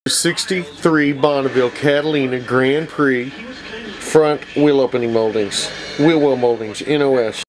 63 Bonneville Catalina Grand Prix front wheel opening moldings. Wheel well moldings, NOS.